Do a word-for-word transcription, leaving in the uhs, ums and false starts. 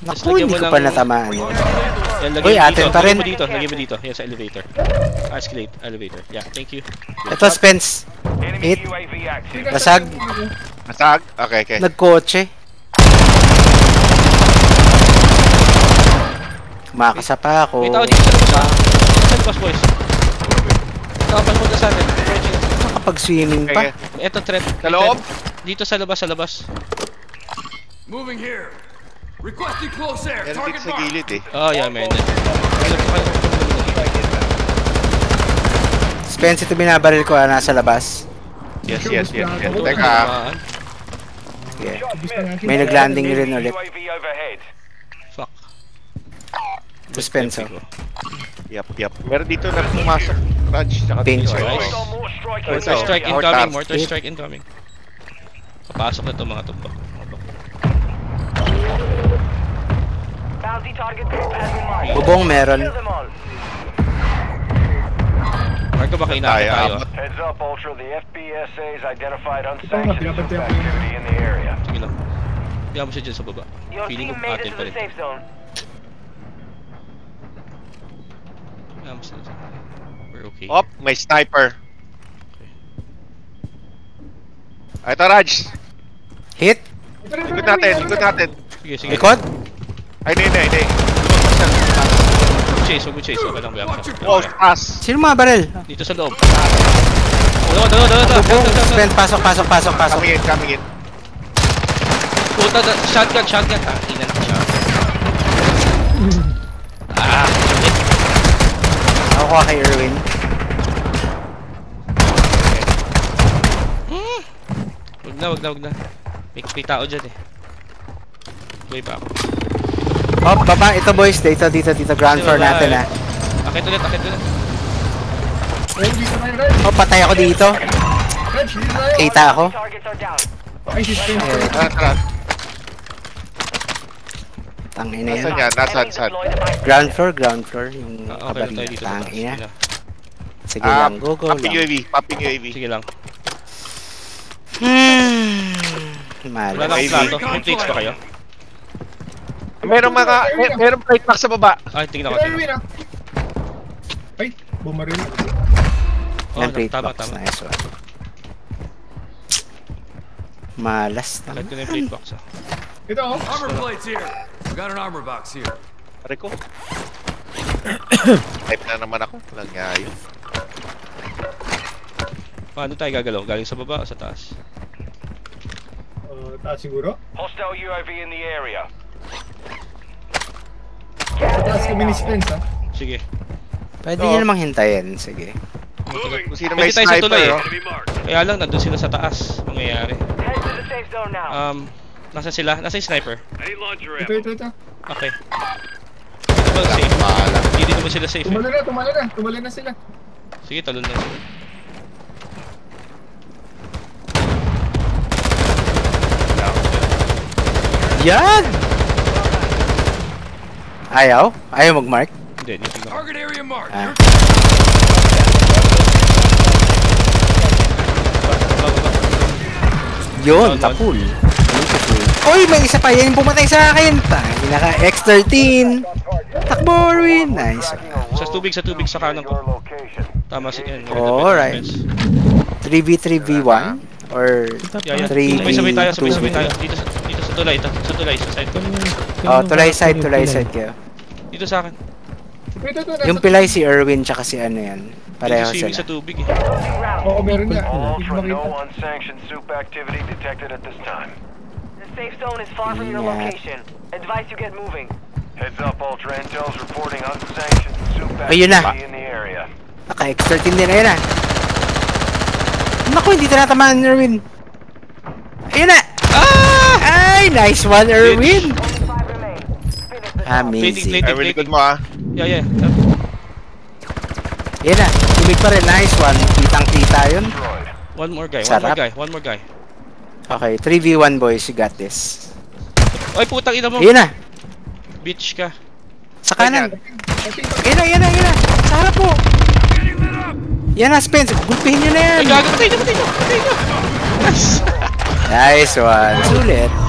Naku, hindi ko pa natamaan yun. Uy, atin pa rin. Lagyan mo dito, lagyan mo dito. Yan sa elevator. Escalate, elevator. Yeah, thank you. Ito, Spence. Hit. Basag. Basag? Okay, okay. Nagkotse. Makasa pa ako. May tao dito sa labas. Sa labas, boys. Tapos punta sa atin. Nakapag-swimming pa. Ito, threat. Sa loob? Dito sa labas, sa labas. Moving here. Requesting close air. Meron dito sa gilid eh. Oh, yeah, man. Spence, ito binabaril ko, ah, nasa labas. Yes, yes, yes, yes. Teka. Yeah. May nag-landing rin ulit. Fuck. Spence, oh. Yep, yep. Meron dito na pumasok. Raj, tsaka Pinch. Mortar strike incoming, mortar strike incoming. Papasok na itong mga tumbak. Bubong meron. Mark ka ba kainakit tayo? Heads up, Ultra. The F B S A's identified unsanctioned activity in the area. Sige lang. Kaya mo siya dyan sa baba. Feeling ko atin pa rin. Kaya mo siya dyan. We're okay. Op, may sniper. Ito, Raj. Hit. Ikot natin, ikot natin. Sige, sige. Likod. Ay, hindi, hindi, hindi. Chase, huwag mo chase. Okay lang, bayang siya. Wow, pass. Sino mga baril? Dito sa loob. Dalawa, dalawa, dalawa. Bubong. Spence, pasok, pasok, pasok, pasok. Coming in, coming in. Puta, shotgun, shotgun. Ah, ina na siya. Ah, shit. Ako ko kay Erwin. Wag na, wag na, wag na. May, may tao dyan eh. Buhay pa ako. Oh, baba. Ito boys. Dito, dito, dito. Ground floor natin ah. Akit ulit, akit ulit. Oh, patay ako dito. Kita ako. Tara, tara. Tangina Nasaan yan. yan? Nasaan, saan? Ground floor, ground floor. Yung Ah, okay lang tayo kabaril. dito sa taas. Sige Tangina. na. Sige lang. Go, go Popping U A lang. V, popping U A V. Sige lang. Hmm. Wala Malas. na akong plato. May plates ba kayo? Merong mga, mer merong plate pack sa baba. Ay, tingnan ko, tingnan. Ay, bumaril. Oh, Yan, plate tama, box. tama. Nice one. Malas Kahit naman. ko na yung plate box ah. Ito oh. Armor plates here. We got an armor box here. Pare ko. Type na naman ako. Walang nga yun. Paano tayo gagalaw? Galing sa baba o sa taas? Uh, taas siguro? Hostile U A V in the area. Sa taas kami ni Spence ah. Sige. Pwede nyo namang hintayin. Sige. Kung sino may Pwede tayo sa tuloy sniper, eh. oh. Kaya lang, nandun sila sa taas. Mangyayari. Head to the safe zone now. Um, nasa sila? Nasa yung sniper? Ito, ito, ito. Okay. Ito ba safe? Paalam. Hindi din naman sila safe eh. Tumalo na, tumalo na. Tumalo na sila. Sige, talon na. Yan! Ayaw? Ayaw mag-mark? Hindi, hindi tingnan ko. Target area marked. Ah. Yun, tapul. Beautiful. Uy, may isa pa. Yan yung pumatay sa akin. Tangina ka. X thirteen. Takbo, Erwin. Nice. Sa tubig, sa tubig, sa kanan ko. Tama si Ken. Alright. three v three v one? Or Yeah, yeah. three v Sabay-sabay tayo, two sabay-sabay v tayo. Dito sa, dito sa tulay, ito. Sa tulay, sa side ko. Oh, tulay side, tulay side kayo. Dito sa akin. Ito, ito, Yung pilay si Erwin tsaka si ano yan. Pareho Dito swimming sa sila. tubig eh. Oo, meron nga. Ultra, Hindi no makita. unsanctioned soup activity detected at this time. The safe zone is far from your Yeah. location. Advise you get moving. Heads up, Ultra. Intel's reporting unsanctioned soup Ayun na. activity in the area. Naka X thirteen din. Ayun na. Naku, hindi tinatamaan ni Erwin. Ayun na. Ah! Ay, nice one, Erwin. Only five remain. Finish the job. Amazing. Plate, Ay, really good mo ah. Yeah, yeah. Ayun na. Tubig pa rin. Nice one. Kitang-kita yun. Destroyed. One more guy, one Sarap. more guy, one more guy. Okay, three v one boys. You got this. Ay, putang ina mo. Ayun na. Bitch ka. Sa kanan. Ayun na, ayun na, ayun na. Sa harap po. Yan na, Spence. Gulpihin nyo na yan. Ay, gago. Patay na, patay na. Patay na. Nice. Nice one. Sulit.